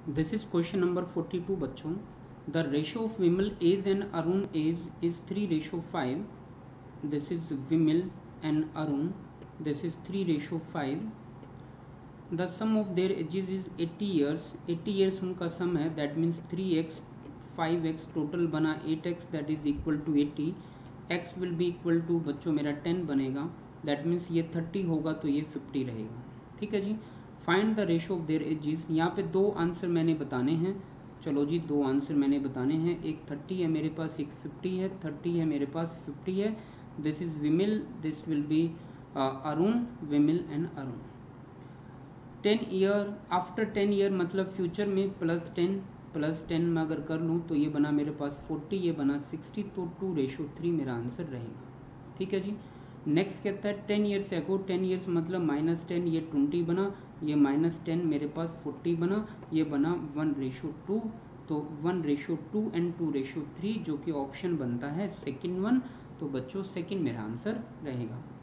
This is question number 42 बच्चों। The ratio of Vimal age and Arun age is 3:5। This is Vimal and Arun, this is 3:5। The sum of their ages is 80 years. 80 years उनका sum है, that means 3x 5x total बना 8x, that is equal to 80। x will be equal to बच्चों मेरा 10 बनेगा, that means ये 30 होगा तो ये 50 रहेगा। ठीक है जी। Find the ratio of their ages. यहाँ पे दो आंसर मैंने बताने हैं। चलो जी, दो आंसर मैंने बताने हैं। एक 30 है मेरे पास, एक 50 है। 30 है मेरे पास, 50 है। This is Vimal, this will be Arun, Vimal and Arun. 10 year, after 10 year मतलब फ्यूचर में +10 में अगर कर लूँ तो ये बना मेरे पास 40, ये बना 60, तो 2:3 मेरा आंसर रहेगा। ठीक है जी। नेक्स्ट कहता है 10 ईयर्स एगो। 10 ईयर्स मतलब -10, ये 20 बना, ये -10 मेरे पास 40 बना, ये बना 1:2। तो 1:2 एंड 2:3 जो कि ऑप्शन बनता है सेकेंड वन। तो बच्चों सेकेंड मेरा आंसर रहेगा।